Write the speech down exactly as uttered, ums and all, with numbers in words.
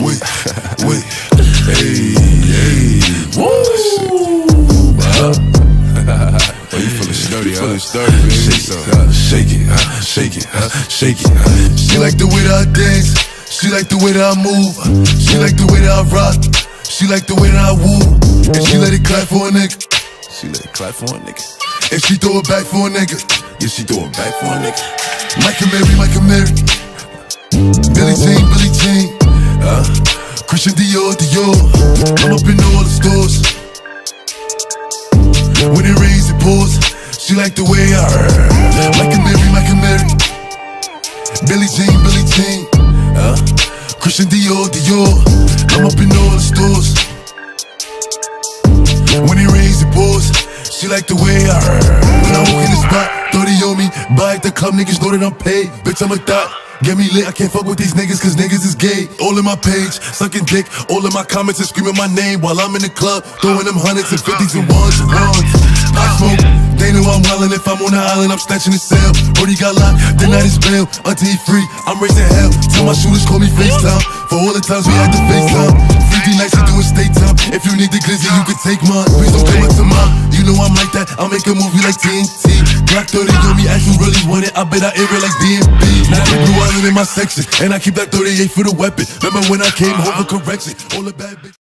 wait, wait, hey, hey, woo! Oh, you feeling sturdy, You huh? feeling sturdy, baby. Shake it, Uh, shake it, uh, shake it, uh, shake it. Uh. She like the way that I dance. She like the way that I move. She like the way that I rock. She like the way that I woo. And she let it clap for a nigga. She let it clap for a nigga. And she throw it back for a nigga. Yeah, she throw it back for a nigga. Micah Mary, Micah Mary. Billie Jean, Billie Jean. Uh, Christian Dior, Dior. I'm up in all the stores. When it rains, it pours. She like the way I heard. Micah Mary, Micah Mary. Billie Jean, Billie Jean. Uh, Christian Dior, Dior. I'm up in all the stores. When it rains, it pours. She like the way I heard. When I walk in the spot, thirty on me. Buy at the club, niggas know that I'm paid. Bitch, I'm a thot. Get me lit, I can't fuck with these niggas cause niggas is gay. All in my page, sucking dick. All in my comments and screaming my name while I'm in the club, throwing them hundreds and fifties and ones and ones. I smoke, they know I'm wildin'. If I'm on the island, I'm snatching the cell. Brody got locked, the night is bail. Until he free, I'm raising hell. Tell my shooters call me FaceTime. For all the times we had to FaceTime. Freaky nights, you doing state time. If you need the glizzy, you can take mine. Please don't come up to mine. You know I'm like that, I'll make a movie like T N T. Glock thirty on me, as you really want it. I bet I air it like D M B. Now I grew island in my section, and I keep that thirty-eight for the weapon. Remember when I came home for correction? All the bad bitches.